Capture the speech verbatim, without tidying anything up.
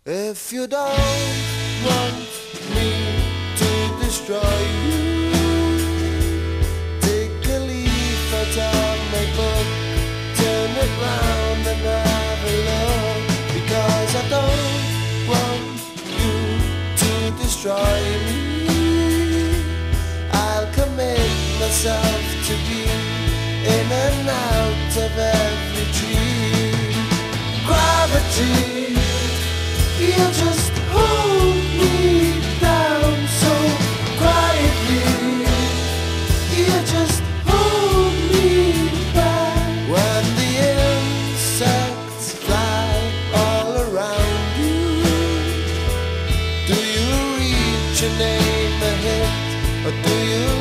If you don't want me to destroy you, take a leaf out of my book, turn it round and have a look. Because I don't want you to destroy me. I'll commit myself to be in and out of every tree. Gravity, you just hold me down so quietly. You just hold me back. When the insects fly all around you, do you reach and aim a hit, or do you